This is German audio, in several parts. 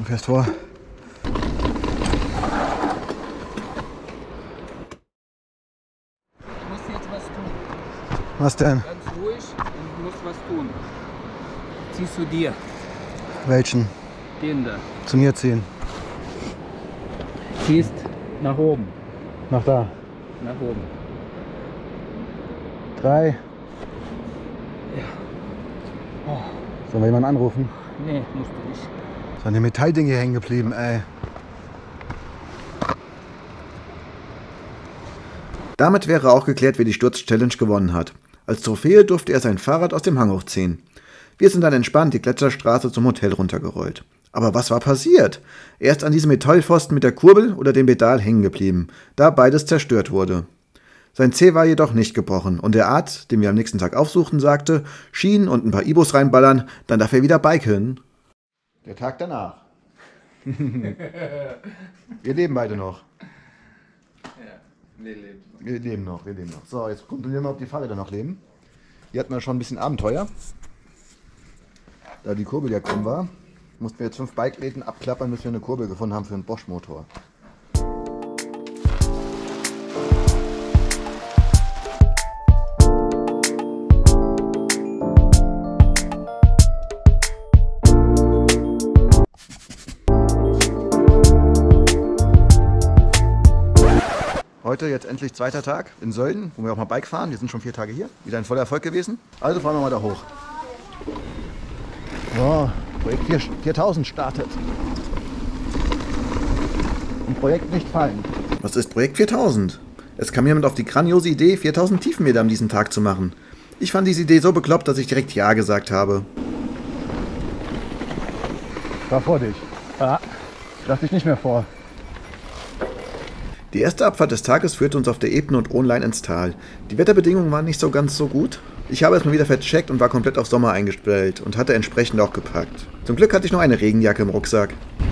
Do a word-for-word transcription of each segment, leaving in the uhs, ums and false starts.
fährst vor. Du musst jetzt was tun. Was denn? Ganz ruhig und du musst was tun. Ziehst du dir Welchen? den da. Zu mir ziehen. Ziehst nach oben. Nach da. Nach oben. Drei. Ja. Oh. Sollen wir jemanden anrufen? Nee, musst du nicht. So eine Metallding hier hängen geblieben, ey. Damit wäre auch geklärt, wer die Sturz-Challenge gewonnen hat. Als Trophäe durfte er sein Fahrrad aus dem Hang hochziehen. Wir sind dann entspannt die Gletscherstraße zum Hotel runtergerollt. Aber was war passiert? Er ist an diesem Metallpfosten mit der Kurbel oder dem Pedal hängen geblieben, da beides zerstört wurde. Sein Zeh war jedoch nicht gebrochen und der Arzt, den wir am nächsten Tag aufsuchten, sagte, Schienen und ein paar Ibos reinballern, dann darf er wieder biken. Der Tag danach. Wir leben beide noch. Ja, wir leben. Wir leben noch, wir leben noch. So, jetzt kontrollieren wir, ob die Fahrräder noch leben. Hier hatten wir schon ein bisschen Abenteuer. Da die Kurbel ja krumm war, mussten wir jetzt fünf Bikeläden abklappern, bis wir eine Kurbel gefunden haben für einen Bosch-Motor. Heute jetzt endlich zweiter Tag in Sölden, wo wir auch mal Bike fahren. Wir sind schon vier Tage hier. Wieder ein voller Erfolg gewesen. Also fahren wir mal da hoch. So, Projekt viertausend startet. Ein Projekt nicht fallen. Was ist Projekt viertausend? Es kam jemand auf die grandiose Idee, viertausend Tiefenmeter an diesem Tag zu machen. Ich fand diese Idee so bekloppt, dass ich direkt Ja gesagt habe. War vor dich. Ja. Lass dich nicht mehr vor. Die erste Abfahrt des Tages führte uns auf der Ebene und online ins Tal. Die Wetterbedingungen waren nicht so ganz so gut. Ich habe es mal wieder vercheckt und war komplett auf Sommer eingestellt und hatte entsprechend auch gepackt. Zum Glück hatte ich noch eine Regenjacke im Rucksack.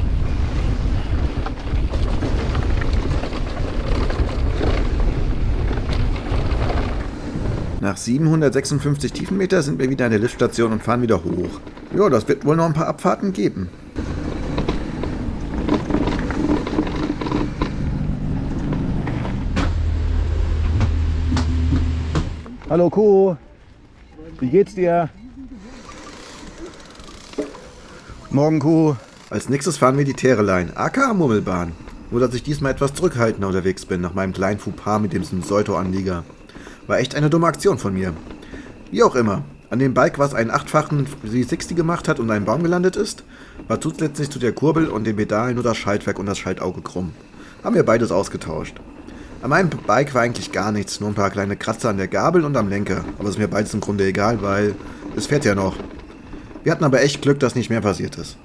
Nach siebenhundertsechsundfünfzig Tiefenmeter sind wir wieder an der Liftstation und fahren wieder hoch. Ja, das wird wohl noch ein paar Abfahrten geben. Hallo Kuh, wie geht's dir? Morgen Kuh. Als nächstes fahren wir die Tereline, aka Murmelbahn. Nur dass ich diesmal etwas zurückhaltender unterwegs bin, nach meinem kleinen Fauxpas mit dem Solto-Anlieger. War echt eine dumme Aktion von mir. Wie auch immer, an dem Bike, was einen achtfachen drei sechzig gemacht hat und einen Baum gelandet ist, war zusätzlich zu der Kurbel und dem Pedal nur das Schaltwerk und das Schaltauge krumm. Haben wir beides ausgetauscht. An meinem Bike war eigentlich gar nichts, nur ein paar kleine Kratzer an der Gabel und am Lenker. Aber ist mir beides im Grunde egal, weil es fährt ja noch. Wir hatten aber echt Glück, dass nicht mehr passiert ist.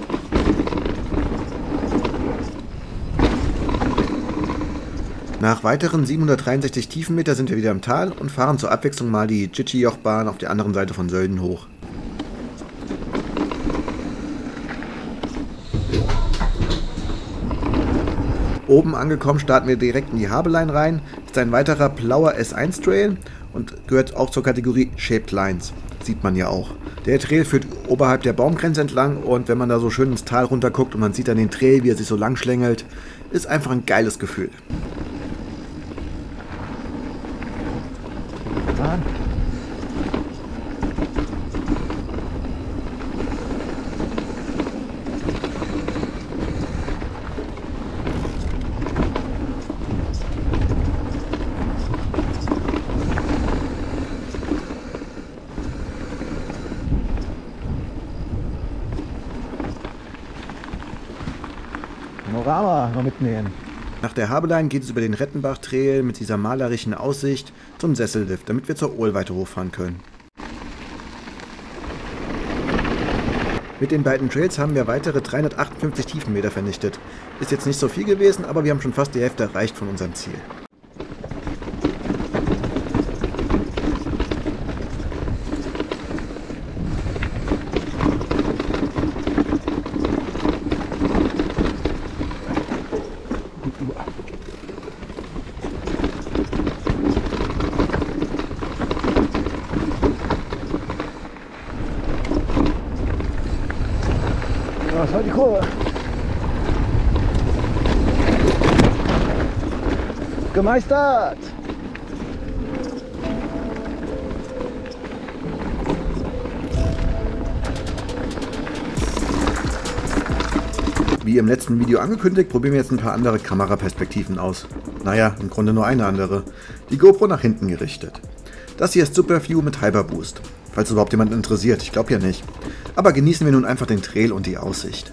Nach weiteren siebenhundertdreiundsechzig Tiefenmeter sind wir wieder im Tal und fahren zur Abwechslung mal die Dschidschiochbahn auf der anderen Seite von Sölden hoch. Oben angekommen starten wir direkt in die Habelein rein. Ist ein weiterer blauer S eins Trail und gehört auch zur Kategorie Shaped Lines. Sieht man ja auch. Der Trail führt oberhalb der Baumgrenze entlang und wenn man da so schön ins Tal runter guckt und man sieht dann den Trail, wie er sich so lang schlängelt, ist einfach ein geiles Gefühl. Panorama noch mitnehmen. Nach der Habelein geht es über den Rettenbach-Trail mit dieser malerischen Aussicht zum Sessellift, damit wir zur Ohl weiter hochfahren können. Mit den beiden Trails haben wir weitere dreihundertachtundfünfzig Tiefenmeter vernichtet. Ist jetzt nicht so viel gewesen, aber wir haben schon fast die Hälfte erreicht von unserem Ziel. Was war die Kurve? gemeistert! Wie im letzten Video angekündigt, probieren wir jetzt ein paar andere Kameraperspektiven aus. Naja, im Grunde nur eine andere. Die GoPro nach hinten gerichtet. Das hier ist Superview mit Hyperboost. Falls überhaupt jemand interessiert, ich glaube ja nicht. Aber genießen wir nun einfach den Trail und die Aussicht.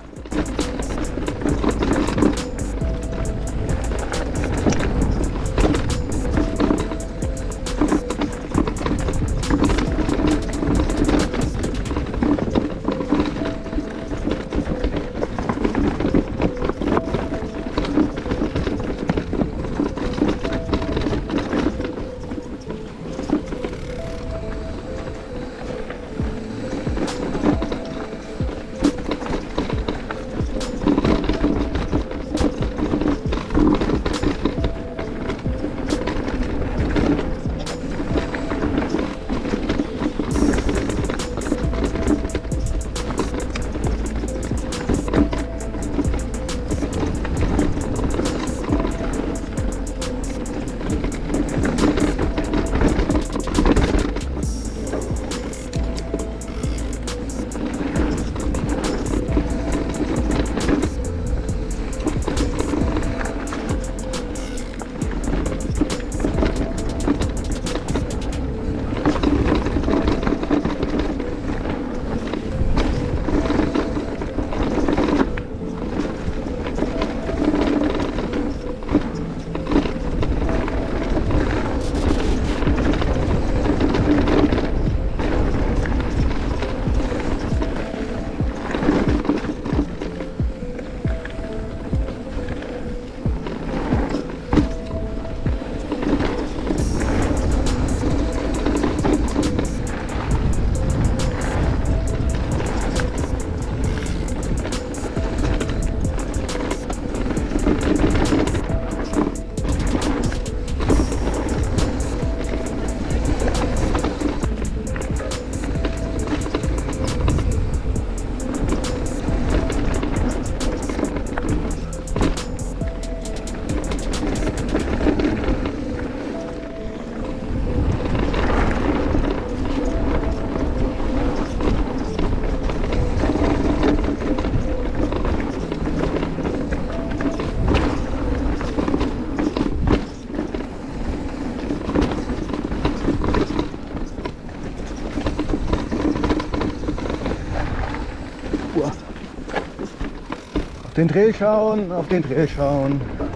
Auf den Trail schauen, auf den Trail schauen.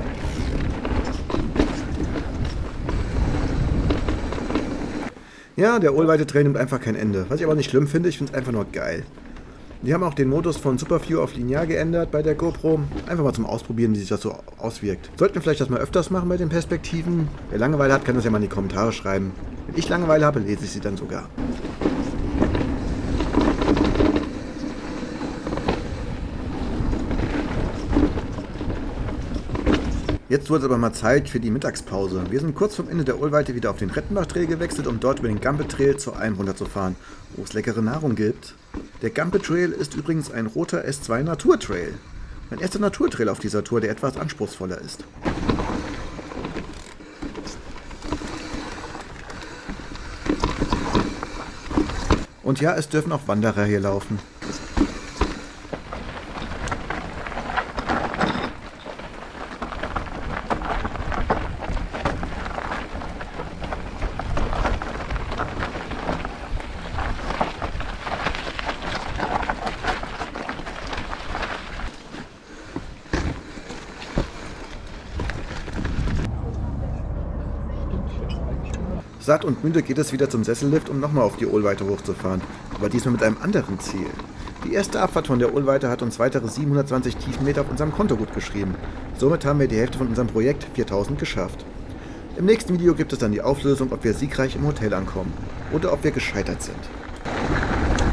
Ja, der Ohlweite Trail nimmt einfach kein Ende. Was ich aber nicht schlimm finde, ich finde es einfach nur geil. Die haben auch den Modus von Superview auf linear geändert bei der GoPro. Einfach mal zum Ausprobieren, wie sich das so auswirkt. Sollten wir vielleicht das mal öfters machen bei den Perspektiven? Wer Langeweile hat, kann das ja mal in die Kommentare schreiben. Wenn ich Langeweile habe, lese ich sie dann sogar. Jetzt wurde es aber mal Zeit für die Mittagspause. Wir sind kurz vom Ende der Ohlweite wieder auf den Rettenbach Trail gewechselt, um dort über den Gampe Trail zur Alm runterzufahren, wo es leckere Nahrung gibt. Der Gampe Trail ist übrigens ein roter S zwei Naturtrail. Mein erster Naturtrail auf dieser Tour, der etwas anspruchsvoller ist. Und ja, es dürfen auch Wanderer hier laufen. Satt und müde geht es wieder zum Sessellift, um nochmal auf die Ohlweite hochzufahren, aber diesmal mit einem anderen Ziel. Die erste Abfahrt von der Ohlweite hat uns weitere siebenhundertzwanzig Tiefenmeter auf unserem Konto gut geschrieben. Somit haben wir die Hälfte von unserem Projekt, viertausend, geschafft. Im nächsten Video gibt es dann die Auflösung, ob wir siegreich im Hotel ankommen oder ob wir gescheitert sind.